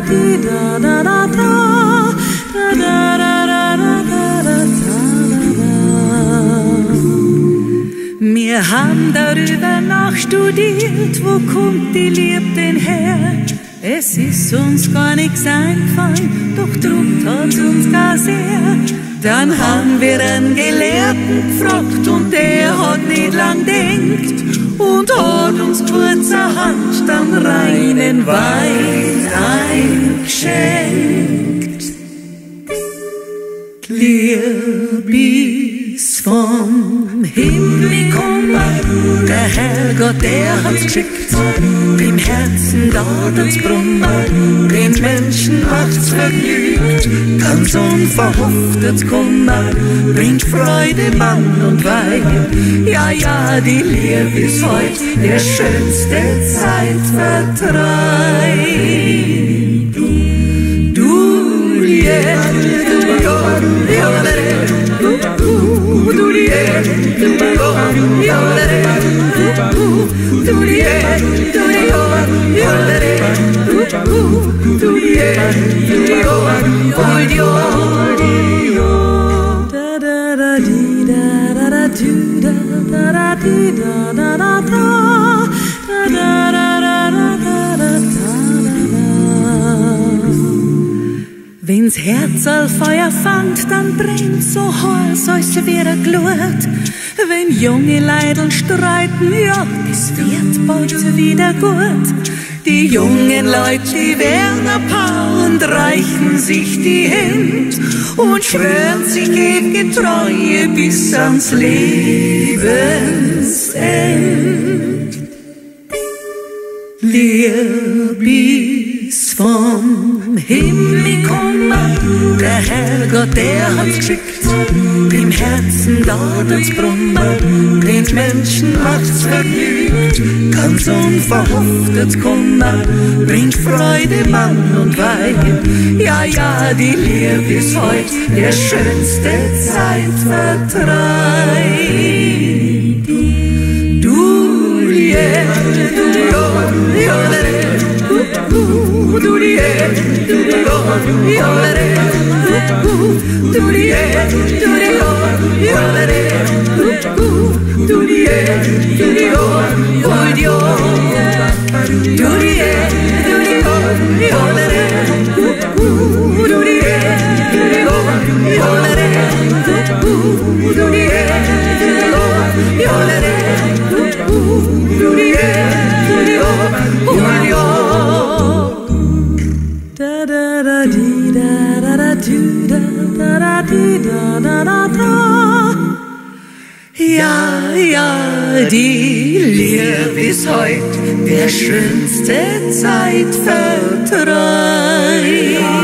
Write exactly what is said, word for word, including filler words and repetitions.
di da da da da da da da da da da da. Wir haben darüber nachstudiert, wo kommt die Liebe denn her? Es ist uns gar nichts eingefallen, doch druckt hat's uns gar sehr. Dann haben wir einen Gelehrten gefragt und der hat nicht lang denkt und hat uns kurzerhand dann reinen Wein eingeschenkt. Liebe ist vom Himmel gekommen, der Herrgott, der hat's geschickt. Im Herzen dauert's brummen, den Menschen macht's vergnügt. Ganz unverhofftes Kummer bringt Freude, Mann und Weib. Ja, ja, die Liebe ist heut der schönste Zeitvertreib. Du, yeah, du, ja, ja, du, du, yeah, du, ja, ja, du, du, yeah, du, ja, du, du, yeah, du, ja, da da da di da da da du da da da di da da da da da da da da da da. Wenn's Herz all Feuer fangt, dann brennt so heiß, als wäre Glut. Wenn junge Leidl streiten, ja, das wird bald wieder gut. Die jungen Leute, die werden ein Paar und reichen sich die Hände und schwören sich ewige Treue bis ans Lebensend. Liebe ist vom Himmel gekommen, der Herrgott, der hat's geschickt. Im Herzen dauert's brummen, den Menschen macht's vergnügt. Ganz unverhofftes Kummer bringt Freude, Mann und Weib. Ja, ja, die Liebe ist heut der schönste Zeitvertreib. Du, yeah, du, ja, du, du, yeah, du, ja, du, yeah, du, ja, du, yeah, du, da da da di da da da du da da da di da da da da. Ja, ja, die Liebe ist heut der schönste Zeitvertreib.